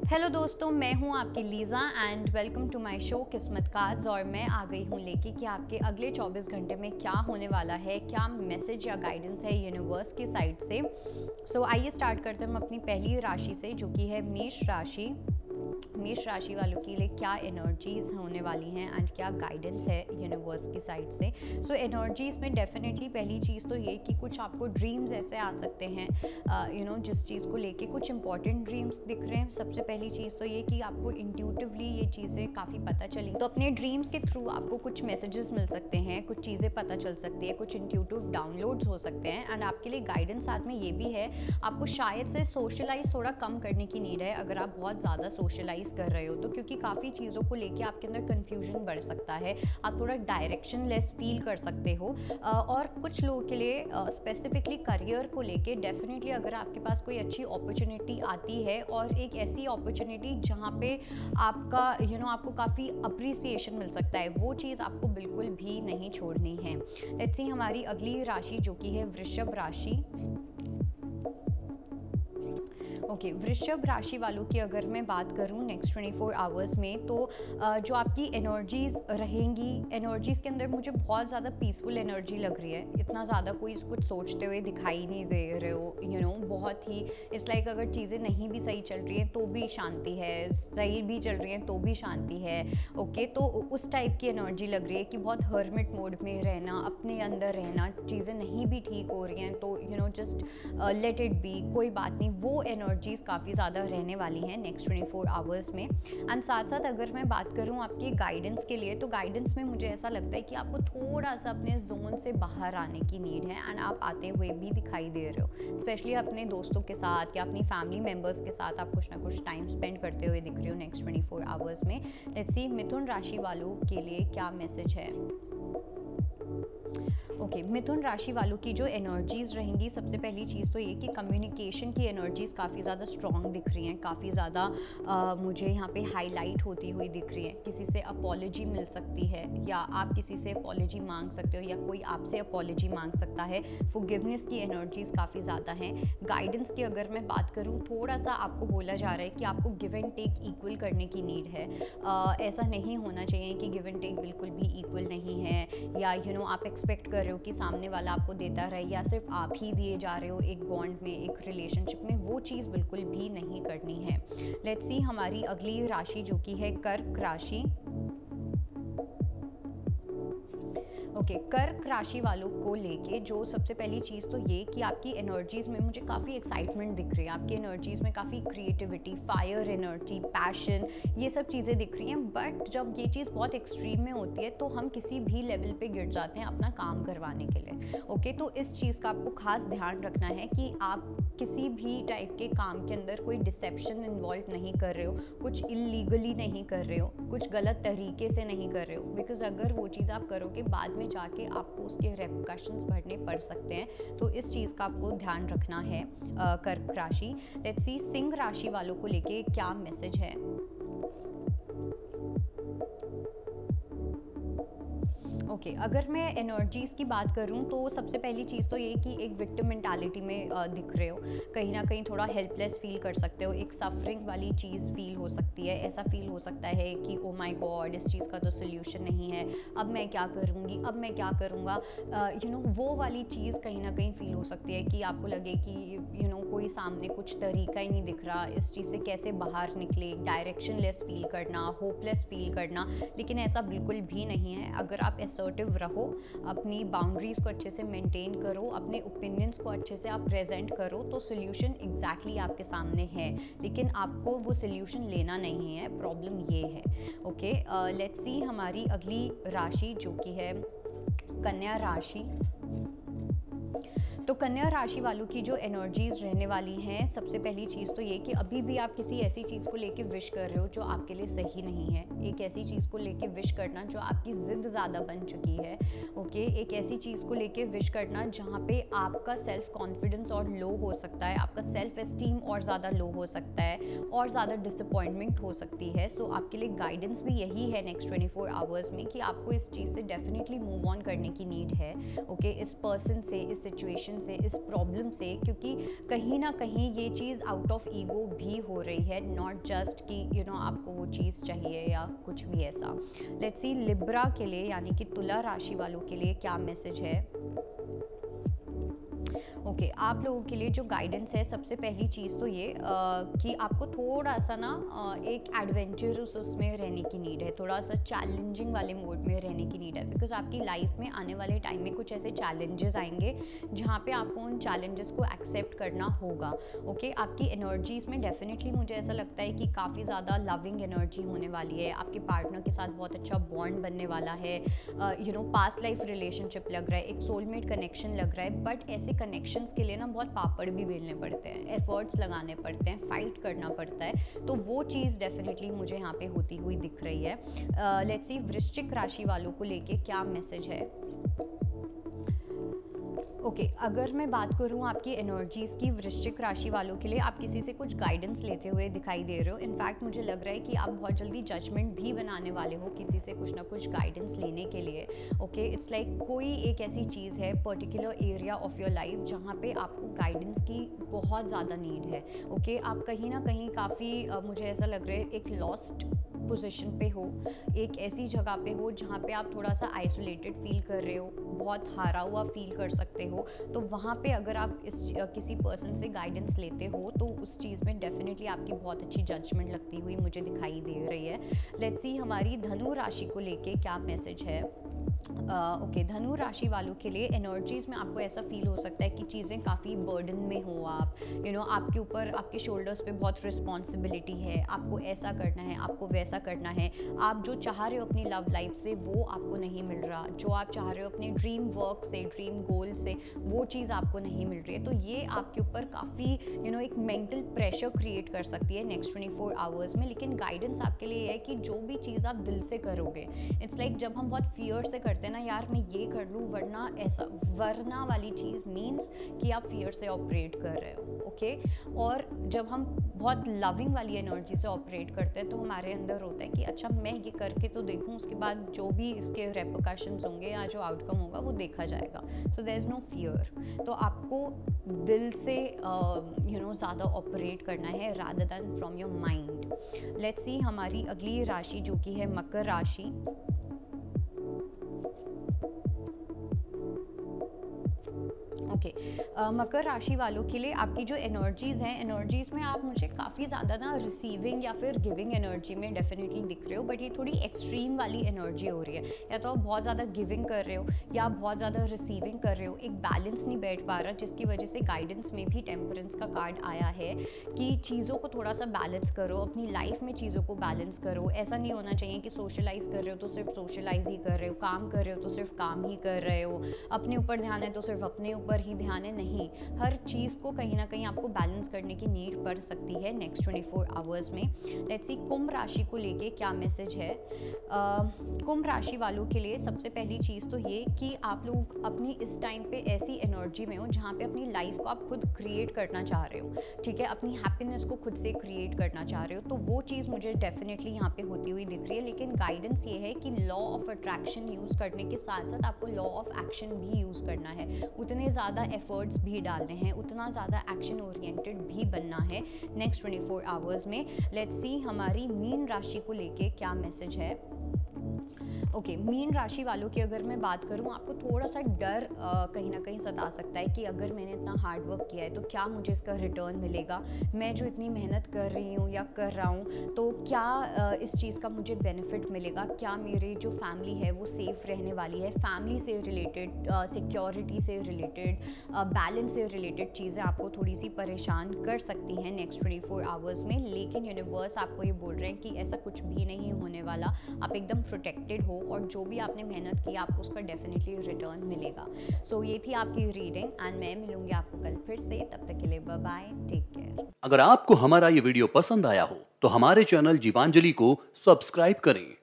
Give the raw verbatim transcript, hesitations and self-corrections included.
Hello दोस्तों, मैं हूं आपकी Lisa and welcome to my show Kismat cards. और मैं आ गई हूं लेके कि आपके अगले चौबीस घंटे में क्या होने वाला है, क्या मैसेज या गाइडेंस है यूनिवर्स की साइड से। सो so, आइए स्टार्ट करते हैं हम अपनी पहली राशि से, जो कि है मेष राशि। मेष राशि वालों के लिए क्या एनर्जीज होने वाली हैं एंड क्या गाइडेंस है यूनिवर्स की साइड से। सो so, एनर्जीज में डेफिनेटली पहली चीज़ तो ये कि कुछ आपको ड्रीम्स ऐसे आ सकते हैं यू नो जिस चीज़ को लेके कुछ इंपॉर्टेंट ड्रीम्स दिख रहे हैं। सबसे पहली चीज़ तो ये कि आपको इंट्यूटिवली ये चीज़ें काफ़ी पता चली, तो अपने ड्रीम्स के थ्रू आपको कुछ मैसेजेस मिल सकते हैं, कुछ चीज़ें पता चल सकती है, कुछ इंट्यूटिव डाउनलोड्स हो सकते हैं। एंड आपके लिए गाइडेंस साथ में ये भी है, आपको शायद से सोशलाइज थोड़ा कम करने की नीड है अगर आप बहुत ज़्यादा सोशलाइज कर रहे हो तो, क्योंकि काफ़ी चीज़ों को लेके आपके अंदर कन्फ्यूजन बढ़ सकता है, आप थोड़ा डायरेक्शन लेस फील कर सकते हो। और कुछ लोगों के लिए स्पेसिफिकली करियर को लेके डेफिनेटली अगर आपके पास कोई अच्छी अपॉर्चुनिटी आती है और एक ऐसी अपॉर्चुनिटी जहाँ पे आपका यू you नो know, आपको काफ़ी अप्रिसिएशन मिल सकता है, वो चीज़ आपको बिल्कुल भी नहीं छोड़नी है। लेट्स सी हमारी अगली राशि जो कि है वृषभ राशि। ओके okay, वृषभ राशि वालों की अगर मैं बात करूं नेक्स्ट ट्वेंटी फोर आवर्स में, तो जो आपकी एनर्जीज रहेंगी, एनर्जीज के अंदर मुझे बहुत ज़्यादा पीसफुल एनर्जी लग रही है। इतना ज़्यादा कोई कुछ सोचते हुए दिखाई नहीं दे रहे हो, यू नो बहुत ही इट्स लाइक अगर चीज़ें नहीं भी सही चल रही हैं तो भी शांति है, सही भी चल रही हैं तो भी शांति है। ओके okay, तो उस टाइप की एनर्जी लग रही है कि बहुत हर्मिट मोड में रहना, अपने अंदर रहना, चीज़ें नहीं भी ठीक हो रही हैं तो you know just let it be, कोई बात नहीं, वो एनर्जी चीज़ काफ़ी ज़्यादा रहने वाली है नेक्स्ट ट्वेंटी फोर आवर्स में। एंड साथ साथ अगर मैं बात करूँ आपकी गाइडेंस के लिए, तो गाइडेंस में मुझे ऐसा लगता है कि आपको थोड़ा सा अपने जोन से बाहर आने की नीड है एंड आप आते हुए भी दिखाई दे रहे हो, स्पेशली अपने दोस्तों के साथ या अपनी फैमिली मेम्बर्स के साथ आप कुछ ना कुछ टाइम स्पेंड करते हुए दिख रहे हो नेक्स्ट ट्वेंटी फोर आवर्स में। लेट्स सी मिथुन राशि वालों के लिए क्या मैसेज है। ओके okay, मिथुन राशि वालों की जो एनर्जीज रहेंगी, सबसे पहली चीज़ तो ये कि कम्युनिकेशन की एनर्जीज काफ़ी ज़्यादा स्ट्रॉन्ग दिख रही हैं, काफ़ी ज़्यादा मुझे यहाँ पे हाईलाइट होती हुई दिख रही है। किसी से अपॉलॉजी मिल सकती है या आप किसी से अपॉलॉजी मांग सकते हो या कोई आपसे अपॉलॉजी मांग सकता है। फॉरगिवनेस की एनर्जीज काफ़ी ज़्यादा हैं। गाइडेंस की अगर मैं बात करूँ, थोड़ा सा आपको बोला जा रहा है कि आपको गिव एंड टेक इक्वल करने की नीड है। आ, ऐसा नहीं होना चाहिए कि गिव एंड टेक बिल्कुल भी इक्वल नहीं है या यू you नो know, आप एक्सपेक्ट कर रहे हो कि सामने वाला आपको देता रहे या सिर्फ आप ही दिए जा रहे हो एक बॉन्ड में, एक रिलेशनशिप में, वो चीज़ बिल्कुल भी नहीं करनी है। लेट्स सी हमारी अगली राशि जो कि है कर्क राशि। ओके okay, कर्क राशि वालों को लेके जो सबसे पहली चीज़ तो ये कि आपकी एनर्जीज़ में मुझे काफ़ी एक्साइटमेंट दिख रही है, आपकी एनर्जीज़ में काफ़ी क्रिएटिविटी, फायर एनर्जी, पैशन, ये सब चीज़ें दिख रही हैं। बट जब ये चीज़ बहुत एक्सट्रीम में होती है तो हम किसी भी लेवल पे गिर जाते हैं अपना काम करवाने के लिए। ओके okay, तो इस चीज़ का आपको खास ध्यान रखना है कि आप किसी भी टाइप के काम के अंदर कोई डिसेप्शन इन्वॉल्व नहीं कर रहे हो, कुछ इलीगली नहीं कर रहे हो, कुछ गलत तरीके से नहीं कर रहे हो, बिकॉज अगर वो चीज़ आप करोगे बाद में जाके आपको उसके रेपरकशंस भरने पड़ सकते हैं। तो इस चीज़ का आपको ध्यान रखना है कर्क राशि। लेट्स सी सिंह राशि वालों को लेके क्या मैसेज है। ओके okay, अगर मैं एनर्जीज़ की बात करूं तो सबसे पहली चीज़ तो ये कि एक विक्टिम मेंटालिटी में आ, दिख रहे हो, कहीं ना कहीं थोड़ा हेल्पलेस फील कर सकते हो, एक सफरिंग वाली चीज़ फील हो सकती है। ऐसा फील हो सकता है कि ओ माय गॉड, इस चीज़ का तो सोल्यूशन नहीं है, अब मैं क्या करूँगी, अब मैं क्या करूँगा, यू नो वो वाली चीज़ कहीं ना कहीं फील हो सकती है कि आपको लगे कि यू नो कोई सामने कुछ तरीका ही नहीं दिख रहा, इस चीज़ से कैसे बाहर निकले, डायरेक्शन लेस फील करना, होपलेस फील करना। लेकिन ऐसा बिल्कुल भी नहीं है। अगर आप असर्टिव रहो, अपनी बाउंड्रीज को अच्छे से मेंटेन करो, अपने ओपिनियंस को अच्छे से आप प्रेजेंट करो, तो सोल्यूशन एग्जैक्टली आपके सामने है। लेकिन आपको वो सोल्यूशन लेना नहीं है, प्रॉब्लम ये है। ओके, लेट्स सी हमारी अगली राशि जो कि है कन्या राशि। तो कन्या राशि वालों की जो एनर्जीज रहने वाली हैं, सबसे पहली चीज़ तो ये कि अभी भी आप किसी ऐसी चीज़ को लेके विश कर रहे हो जो आपके लिए सही नहीं है, एक ऐसी चीज़ को लेके विश करना जो आपकी ज़िद ज़्यादा बन चुकी है। ओके, एक ऐसी चीज़ को लेके विश करना जहाँ पे आपका सेल्फ कॉन्फिडेंस और लो हो सकता है, आपका सेल्फ एस्टीम और ज़्यादा लो हो सकता है और ज़्यादा डिसअपॉइंटमेंट हो सकती है। सो so, आपके लिए गाइडेंस भी यही है नेक्स्ट ट्वेंटी फोर आवर्स में कि आपको इस चीज़ से डेफिनेटली मूव ऑन करने की नीड है। ओके okay, इस पर्सन से, इस सिचुएशन सिचुएशन से, इस प्रॉब्लम से, क्योंकि कहीं ना कहीं ये चीज़ आउट ऑफ ईगो भी हो रही है, नॉट जस्ट कि यू नो आपको वो चीज़ चाहिए या कुछ भी ऐसा। लेट्स सी लिब्रा के लिए यानी कि तुला राशि वालों के लिए क्या मैसेज है। ओके okay, आप लोगों के लिए जो गाइडेंस है, सबसे पहली चीज़ तो ये आ, कि आपको थोड़ा सा ना आ, एक एडवेंचरस उसमें रहने की नीड है, थोड़ा सा चैलेंजिंग वाले मोड में रहने की नीड है, बिकॉज आपकी लाइफ में आने वाले टाइम में कुछ ऐसे चैलेंजेस आएंगे जहाँ पे आपको उन चैलेंजेस को एक्सेप्ट करना होगा। Okay okay? आपकी एनर्जीज में डेफिनेटली मुझे ऐसा लगता है कि काफ़ी ज़्यादा लविंग एनर्जी होने वाली है, आपके पार्टनर के साथ बहुत अच्छा बॉन्ड बनने वाला है, you know past life relationship लग रहा है, एक सोलमेट कनेक्शन लग रहा है। बट ऐसे कनेक्शन के लिए ना बहुत पापड़ भी बेलने पड़ते हैं, एफर्ट्स लगाने पड़ते हैं, फाइट करना पड़ता है, तो वो चीज़ डेफिनेटली मुझे यहाँ पे होती हुई दिख रही है। लेट्स सी वृश्चिक राशि वालों को लेके क्या मैसेज है। ओके okay, अगर मैं बात करूँ आपकी एनर्जीज़ की वृश्चिक राशि वालों के लिए, आप किसी से कुछ गाइडेंस लेते हुए दिखाई दे रहे हो। इनफैक्ट मुझे लग रहा है कि आप बहुत जल्दी जजमेंट भी बनाने वाले हो किसी से कुछ ना कुछ गाइडेंस लेने के लिए। ओके, इट्स लाइक कोई एक ऐसी चीज़ है, particular area of your life जहाँ पे आपको गाइडेंस की बहुत ज़्यादा नीड है। ओके okay, आप कहीं ना कहीं काफ़ी uh, मुझे ऐसा लग रहा है एक लॉस्ट पोजीशन पे हो, एक ऐसी जगह पे हो जहाँ पे आप थोड़ा सा आइसोलेटेड फील कर रहे हो, बहुत हारा हुआ फील कर सकते हो। तो वहाँ पे अगर आप इस किसी पर्सन से गाइडेंस लेते हो तो उस चीज़ में डेफिनेटली आपकी बहुत अच्छी जजमेंट लगती हुई मुझे दिखाई दे रही है। लेट्स सी हमारी धनु राशि को लेके क्या मैसेज है। ओके uh, okay, धनु राशि वालों के लिए एनर्जीज में आपको ऐसा फील हो सकता है कि चीज़ें काफ़ी बर्डन में हो आप, यू you नो know, आपके ऊपर, आपके शोल्डर्स पे बहुत रिस्पॉन्सिबिलिटी है, आपको ऐसा करना है, आपको वैसा करना है, आप जो चाह रहे हो अपनी लव लाइफ से वो आपको नहीं मिल रहा, जो आप चाह रहे हो अपने ड्रीम वर्क से, ड्रीम गोल से, वो चीज़ आपको नहीं मिल रही है। तो ये आपके ऊपर काफ़ी यू नो एक मेंटल प्रेशर क्रिएट कर सकती है नेक्स्ट ट्वेंटी फोर आवर्स में। लेकिन गाइडेंस आपके लिए है कि जो भी चीज़ आप दिल से करोगे, इट्स लाइक like जब हम बहुत फियर से करते हैं ना, यार मैं ये कर लूँ वरना ऐसा, वरना वाली चीज़ मीन्स कि आप फियर से ऑपरेट कर रहे हो। Okay okay? और जब हम बहुत लविंग वाली एनर्जी से ऑपरेट करते हैं तो हमारे अंदर होता है कि अच्छा मैं ये करके तो देखूँ, उसके बाद जो भी इसके रेपरकशंस होंगे या जो आउटकम होगा वो देखा जाएगा। So there is no fear. तो आपको दिल से यू नो ज़्यादा ऑपरेट करना है rather than from your mind. Let's see हमारी अगली राशि जो कि है मकर राशि। Okay okay. uh, मकर राशि वालों के लिए आपकी जो एनर्जीज़ हैं, एनर्जीज़ में आप मुझे काफ़ी ज़्यादा ना रिसीविंग या फिर गिविंग एनर्जी में डेफिनेटली दिख रहे हो, बट ये थोड़ी एक्सट्रीम वाली एनर्जी हो रही है। या तो आप बहुत ज़्यादा गिविंग कर रहे हो या आप बहुत ज़्यादा रिसीविंग कर रहे हो, एक बैलेंस नहीं बैठ पा रहा, जिसकी वजह से गाइडेंस में भी टेम्परेंस का कार्ड आया है कि चीज़ों को थोड़ा सा बैलेंस करो, अपनी लाइफ में चीज़ों को बैलेंस करो। ऐसा नहीं होना चाहिए कि सोशलाइज कर रहे हो तो सिर्फ सोशलाइज ही कर रहे हो, काम कर रहे हो तो सिर्फ काम ही कर रहे हो, अपने ऊपर ध्यान है तो सिर्फ अपने ऊपर ही ध्यान है, नहीं, हर चीज़ को कहीं ना कहीं आपको बैलेंस करने की नीड पड़ सकती है नेक्स्ट ट्वेंटी फोर आवर्स में। लेट्स सी कुंभ राशि को लेके क्या मैसेज है। कुंभ राशि वालों के लिए सबसे पहली चीज़ तो ये कि आप लोग अपनी इस टाइम पे ऐसी एनर्जी में हो जहाँ पे अपनी लाइफ को आप खुद क्रिएट करना चाह रहे हो, ठीक है, अपनी हैप्पीनेस को खुद से क्रिएट करना चाह रहे हो, तो वो चीज़ मुझे डेफिनेटली यहाँ पे होती हुई दिख रही है। लेकिन गाइडेंस ये है कि लॉ ऑफ अट्रैक्शन यूज़ करने के साथ साथ आपको लॉ ऑफ एक्शन भी यूज़ करना है, उतने ज़्यादा एफर्ट्स भी डालने हैं, उतना ज़्यादा एक्शन ओरिएंटेड भी बनना है नेक्स्ट ट्वेंटी फोर आवर्स में। लेट्स सी हमारी मीन राशि को लेके क्या मैसेज है। ओके okay, मीन राशि वालों की अगर मैं बात करूं, आपको थोड़ा सा डर आ, कहीं ना कहीं सता सकता है कि अगर मैंने इतना हार्ड वर्क किया है तो क्या मुझे इसका रिटर्न मिलेगा, मैं जो इतनी मेहनत कर रही हूँ या कर रहा हूँ तो क्या आ, इस चीज़ का मुझे बेनिफिट मिलेगा, क्या मेरे जो फैमिली है वो सेफ़ रहने वाली है, फैमिली से रिलेटेड, सिक्योरिटी से रिलेटेड, बैलेंस से रिलेटेड चीज़ें आपको थोड़ी सी परेशान कर सकती हैं नेक्स्ट ट्वेंटी फोर आवर्स में। लेकिन यूनिवर्स आपको ये बोल रहे हैं कि ऐसा कुछ भी नहीं होने वाला, आप एकदम प्रोटेक्टेड हो और जो भी आपने मेहनत की आपको उसका डेफिनेटली रिटर्न मिलेगा। सो so, ये थी आपकी रीडिंग एंड मैं मिलूंगी आपको कल फिर से, तब तक के लिए बाय बाय, टेक केयर। अगर आपको हमारा ये वीडियो पसंद आया हो तो हमारे चैनल जीवांजलि को सब्सक्राइब करें